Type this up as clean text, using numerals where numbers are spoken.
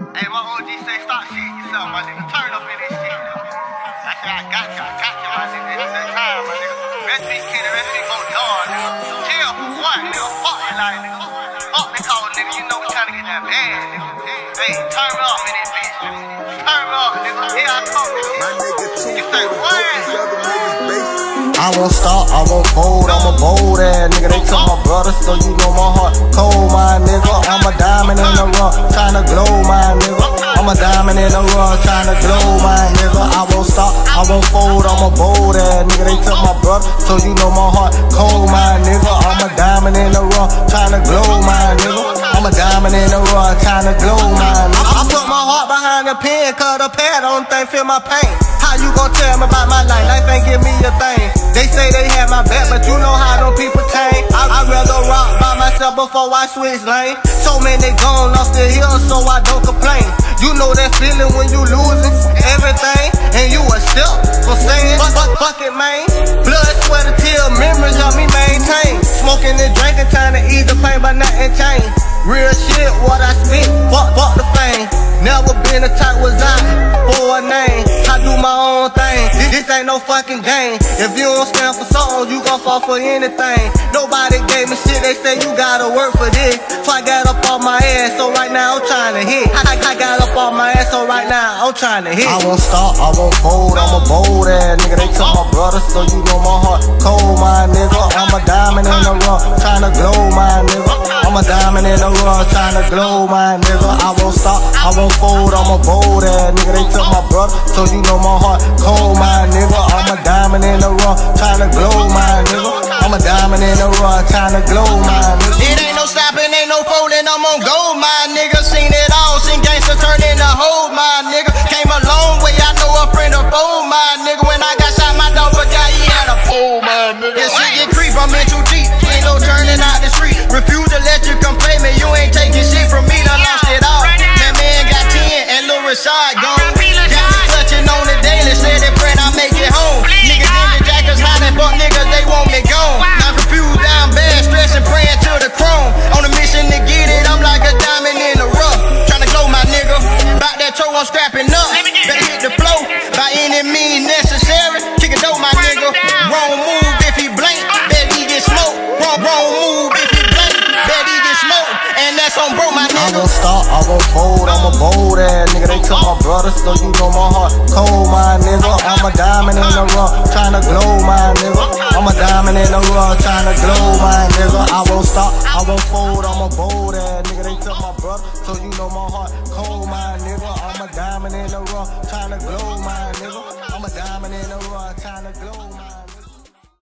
Hey, my OG say stop shit yourself, my nigga. Turn up in this shit. I said I got you, my nigga. It's that time, my nigga. Rest be kidding, rest be more dog, nigga. Chill for what, nigga? Fuck it like, nigga. Fuck the call, nigga. You know we trying to get that bad, nigga. Hey, turn it off in this bitch, nigga. Turn it off, nigga. Here I come, nigga. You say what? I won't stop, I won't fold, I'm a bold ass nigga. They took my brother, so you know my heart cold, my nigga. I'm a diamond in the rough, tryna glow, my nigga. I'm a diamond in the rough, tryna glow, my nigga. I won't stop, I won't fold, I'm a bold ass nigga. They took my brother, so you know my heart cold, my nigga. I'm a diamond in the rough, tryna glow, my nigga. I'm a diamond in the rough, tryna glow, my nigga. I put my heart behind the pen, cause the pad don't think feel my pain. How you gon' tell me about my life? Life ain't give me a thing. They say they had my back, but you know how them people change. I'd rather rock by myself before I switch lane. So many gone off the hill, so I don't complain. You know that feeling when you losing everything, and you a step for saying, fuck it, man. Blood, sweat, and tears, memories help me maintain. Smoking and drinking, trying to ease the pain, but nothing changed. Real shit, what I spit, fuck the fame. Never been a type was I for a name. I do my own thing. This ain't no fucking game. If you don't stand for something, you gon' fall for anything. Nobody gave me shit, they say you gotta work for this. So I got up on my ass, so right now I'm trying to hit. I got up on my ass, so right now I'm trying to hit. I won't stop, I won't fold, I'm a bold ass nigga. They took my brother, so you know my heart cold, my nigga. I'm a diamond in the rough, tryna glow, my nigga. I'm a diamond in the rough, tryna glow, my nigga. I won't stop, I won't fold, I'm a bold ass nigga. They took my brother, so you know my heart cold, my nigga. I'm a diamond in the rough, tryna glow, my nigga. I'm a diamond in the rough, tryna glow, my nigga. It ain't no stopping, ain't no folding, I'm on gold, my nigga. Seen it all, seen gangsta turn into hold, my nigga. Came a long way, I know a friend of foe, my nigga. When I got shot, my dog forgot he had a pole, my nigga. This shit get creep, I'm in too deep, ain't no turning out the street. Refuse to let you come play me, you ain't taking shit from me, done lost it all. That man got 10 and Lil Rashad gone. Got me clutching on the daily, said they praying I make it home. Niggas in the jackets hiding, fuck niggas, they want me gone. I'm confused, I'm bad, stressing, praying to the chrome. On a mission to get it, I'm like a diamond in the rough. Tryna glow, my nigga. Bout that toe, I'm scrapping up. Better hit the flow by any means necessary. Kick a dope, my nigga. Wrong move if he blank, bet he get smoked. Wrong move if he blank, bet he get smoked. And that's on bro, my nigga. I won't stop, I won't fold, I'm a bold ass nigga. They took my brother, so you know my heart cold, my nigga. I'm a diamond in the rough, tryna glow, my nigga. I'm a diamond in the rough, tryna glow, my nigga. I won't stop, I won't fold, I'm a bold ass nigga. They took my brother, so you know my heart cold, my nigga. I'm a diamond in the rough, tryna glow, my nigga. I'm a diamond in the rough, tryna glow, my nigga.